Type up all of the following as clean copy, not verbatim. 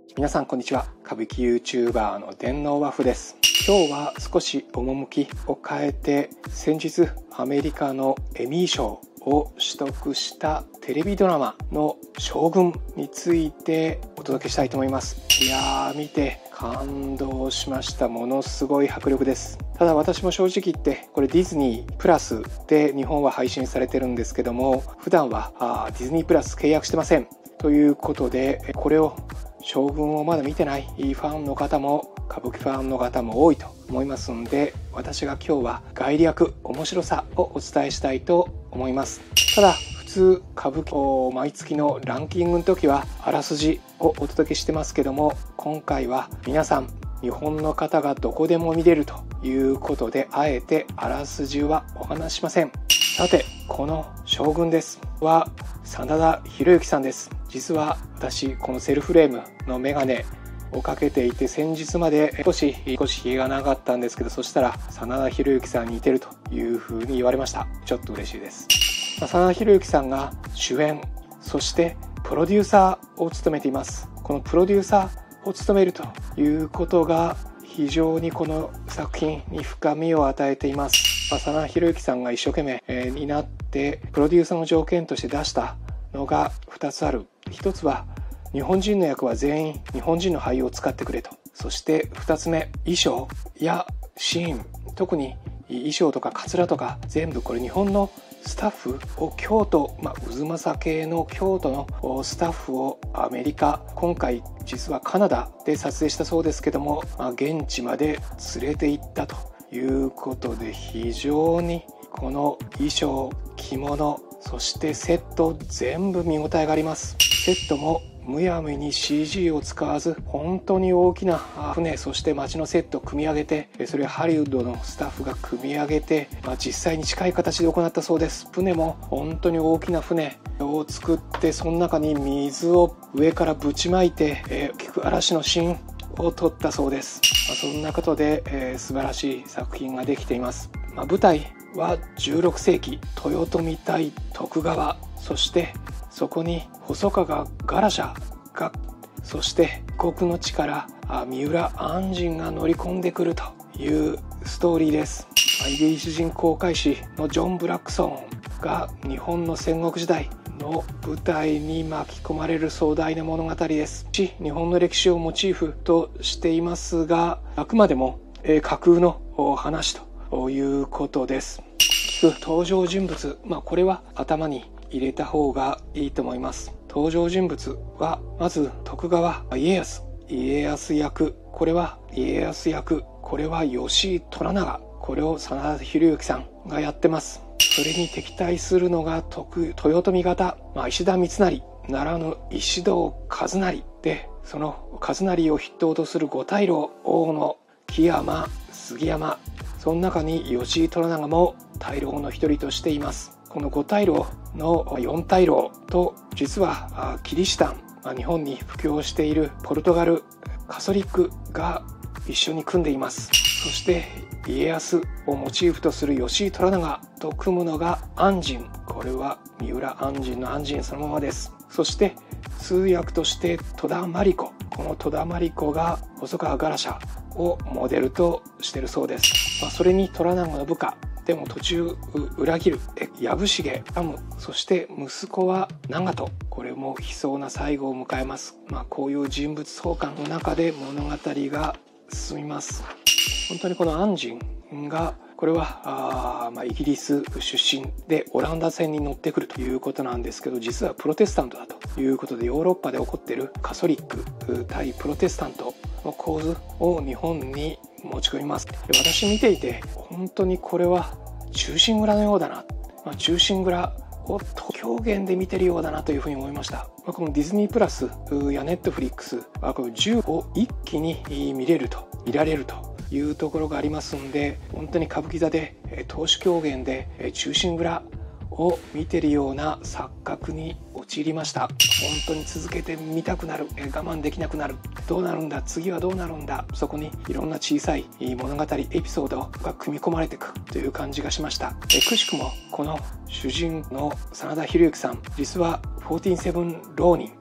皆さんこんにちは。歌舞伎 YouTuber の電脳和風です。今日は少し趣を変えて、先日アメリカのエミー賞を取得したテレビドラマの将軍についてお届けしたいと思います。いやー、見て感動しました。ものすごい迫力です。ただ私も正直言ってこれディズニープラスで日本は配信されてるんですけども、普段はディズニープラス契約してませんということで、これを将軍をまだ見てないファンの方も歌舞伎ファンの方も多いと思いますので、私が今日は概略面白さをお伝えしたいと思います。ただ普通歌舞伎毎月のランキングの時はあらすじをお届けしてますけども、今回は皆さん日本の方がどこでも見れるということで、あえてあらすじはお話しません。さて、この将軍ですは真田広之さんです。実は私このセルフレームのメガネをかけていて、先日まで少しひげが長かったんですけど、そしたら真田広之さんに似てるというふうに言われました。ちょっと嬉しいです。真田広之さんが主演、そしてプロデューサーを務めています。このプロデューサーを務めるということが非常にこの作品に深みを与えています。真田広之さんが一生懸命になってプロデューサーの条件として出したのが2つある。1つは日本人の役は全員日本人の俳優を使ってくれと。そして2つ目、衣装やシーン、特に衣装とかカツラとか全部これ日本のスタッフを京都、渦政系の京都のスタッフをアメリカ、今回実はカナダで撮影したそうですけども、現地まで連れて行ったということで、非常にこの衣装、着物、そしてセット全部見応えがあります。セットもむやみに CG を使わず、本当に大きな船、そして街のセットを組み上げて、それをハリウッドのスタッフが組み上げて、実際に近い形で行ったそうです。船も本当に大きな船を作って、その中に水を上からぶちまいて、菊嵐のシーンを撮ったそうです。そんなことで、素晴らしい作品ができています。舞台は16世紀、豊臣対徳川、そしてそこに細川ガラシャが、そして異国の地から三浦按針が乗り込んでくるというストーリーです。イギリス人航海士のジョン・ブラックソンが日本の戦国時代の舞台に巻き込まれる壮大な物語です。日本の歴史をモチーフとしていますが、あくまでも架空の話ということです。登場人物、これは頭に入れた方がいいと思います。登場人物はまず徳川家康役、これは家康役、これは吉井虎長、これを真田広之さんがやってます。それに敵対するのが豊臣方、石田三成ならぬ石堂和成で、その和成を筆頭とする五大老、大野、木山、杉山、その中に吉井虎長も大老の一人としています。この五大老の四大老と、実はキリシタン、日本に布教しているポルトガルカソリックが一緒に組んでいます。そして家康をモチーフとする吉井虎長と組むのが按針、これは三浦按針の按針そのままです。そして通訳として戸田真理子、この戸田真理子が細川ガラシャをモデルとしているそうです。それに虎長の部下でも途中裏切る藪重頼む、そして息子は長門、これも悲壮な最後を迎えます。こういう人物相関の中で物語が進みます。本当にこの按針が、これはイギリス出身でオランダ船に乗ってくるということなんですけど、実はプロテスタントだということで、ヨーロッパで起こっているカソリック対プロテスタントの構図を日本に持ち込みます。私見ていて本当にこれは忠臣蔵のようだな、忠臣蔵を狂言で見てるようだなというふうに思いました。このディズニープラスやネットフリックスはこの10を一気に見られるというところがありますので、本当に歌舞伎座で投手狂言で忠臣蔵を見てるような錯覚に陥りました。本当に続けて見たくなる、我慢できなくなる、どうなるんだ、次はどうなるんだ、そこにいろんな小さい物語エピソードが組み込まれていくという感じがしました。くしくもこの主人の真田広之さん、実は47浪人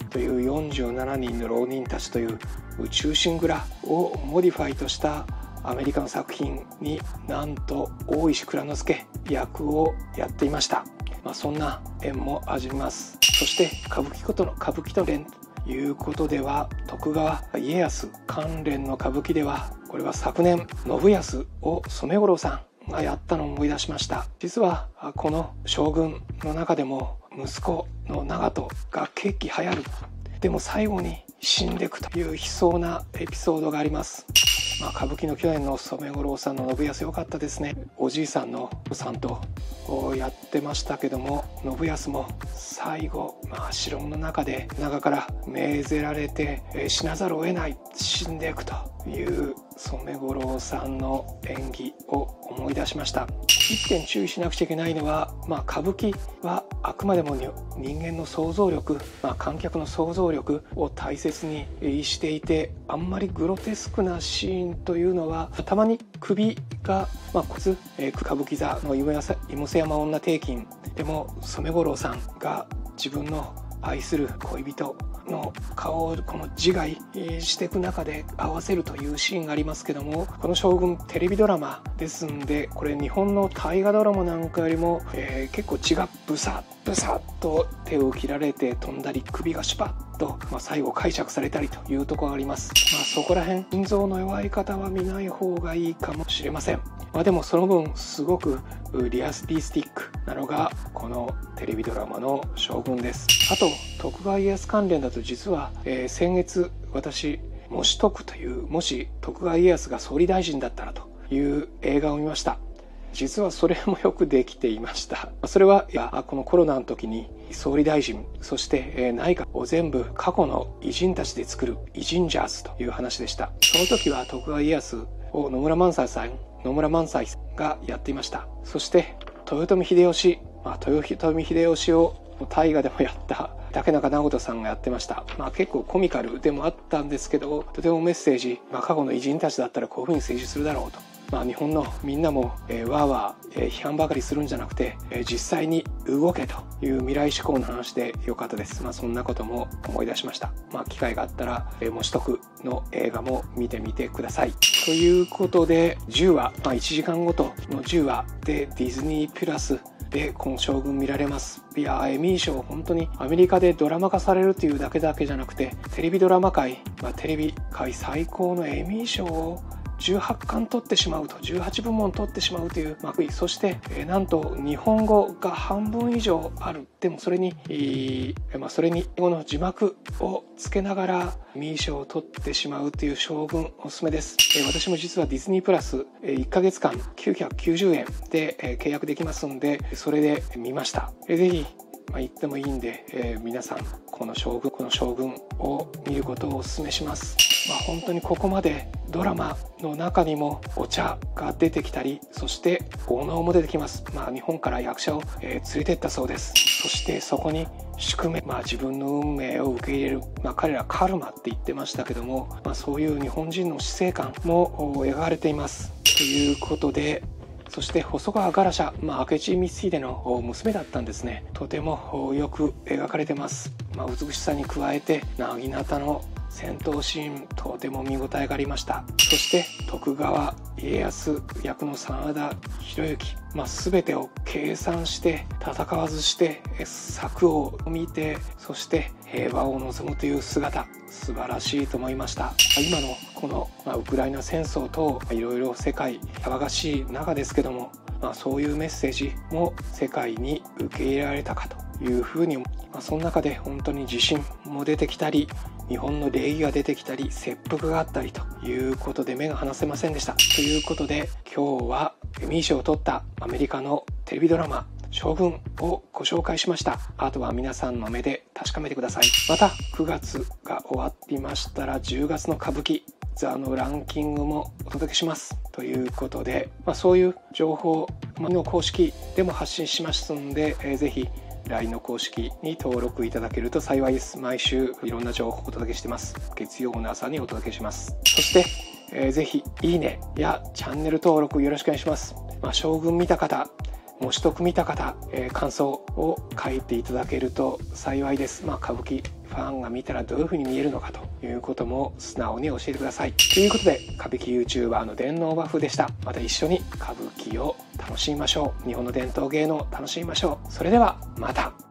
という47人の浪人たちという宇宙神蔵をモディファイとしたアメリカの作品になんと大石内蔵助役をやっていました。そんな縁も味ます。そして歌舞伎と連ということでは、徳川家康関連の歌舞伎では、これは昨年信康を染五郎さんがやったのを思い出しました。実はこの将軍の中でも息子の長門が血気流行る、でも最後に死んでいくという悲壮なエピソードがあります。歌舞伎の去年の染五郎さんの信康良かったですね。おじいさんのさんとやってましたけども、信康も最後、城の中で中から命ぜられて死なざるを得ない、死んでいくという染五郎さんの演技を思い出しました。一点注意しなくちゃいけないのは、歌舞伎はあくまでも人間の想像力、観客の想像力を大切にしていて、あんまりグロテスクなシーンというのは、たまに首が骨歌舞伎座の妹背山女定金でも染五郎さんが自分の愛する恋人の顔をこの自害していく中で合わせるというシーンがありますけども、この将軍テレビドラマですんで、これ日本の大河ドラマなんかよりも、結構血がブサッと手を切られて飛んだり、首がシュパッと、最後解釈されたりというところがあります。そこら辺心臓の弱い方は見ない方がいいかもしれません。でもその分すごくリアスティックなのがこのテレビドラマの将軍です。あと徳川家康関連だと、実は、先月私もし徳という、もし徳川家康が総理大臣だったらという映画を見ました。実はそれもよくできていました。それはこのコロナの時に総理大臣、そして内閣を全部過去の偉人たちで作る偉人ジャーズという話でした。その時は徳川家康を野村萬斎さんがやっていました。そして豊臣秀吉を大河でもやった竹中直人さんがやってました。結構コミカルでもあったんですけど、とてもメッセージ、過去の偉人たちだったらこういうふうに政治するだろうと、日本のみんなも、わーわー、批判ばかりするんじゃなくて、実際に動けという未来志向の話でよかったです。そんなことも思い出しました。機会があったら、もし徳の映画も見てみてください。ということで10話、1時間ごとの10話でディズニープラスでこの将軍見られます。エミー賞、本当にアメリカでドラマ化されるというだけじゃなくて、テレビドラマ界、テレビ界最高のエミー賞を18冠取ってしまうと、18部門取ってしまうという、そして、なんと日本語が半分以上ある。でもそれに英語の字幕をつけながらエミー賞を取ってしまうという将軍、おすすめです。私も実はディズニープラス1ヶ月間990円で契約できますんで、それで見ました。ぜひ言ってもいいんで、皆さんこの将軍を見ることをお勧めします。本当にここまでドラマの中にもお茶が出てきたり、そしてお能も出てきます。日本から役者を、連れてったそうです。そしてそこに宿命、自分の運命を受け入れる、彼らカルマって言ってましたけども、そういう日本人の死生観も描かれています。ということで、そして細川ガラシャ、明智光秀の娘だったんですね。とてもよく描かれてます。美しさに加えて薙刀の戦闘シーン、とても見応えがありました。そして徳川家康役の真田広之、全てを計算して戦わずして策を見て、そして平和を望むという姿、素晴らしいと思いました。今のこのウクライナ戦争といろいろ世界騒がしい中ですけども、そういうメッセージも世界に受け入れられたかというふうに、その中で本当に地震も出てきたり、日本の礼儀が出てきたり、切腹があったりということで目が離せませんでした。ということで今日はエミー賞を取ったアメリカのテレビドラマ将軍をご紹介しました。あとは皆さんの目で確かめてください。また9月が終わりましたら10月の歌舞伎座のランキングもお届けしますということで、そういう情報の公式でも発信しますので、ぜひ LINE の公式に登録いただけると幸いです。毎週いろんな情報をお届けしてます。月曜の朝にお届けします。そして、ぜひいいねやチャンネル登録よろしくお願いします。将軍見た方、もし徳見た方、感想を書いていただけると幸いです。歌舞伎フファンが見たらどういう風に見えるのかということも素直に教えてください。ということで歌舞伎 YouTuber の電脳和風でした。また一緒に歌舞伎を楽しみましょう。日本の伝統芸能を楽しみましょう。それではまた。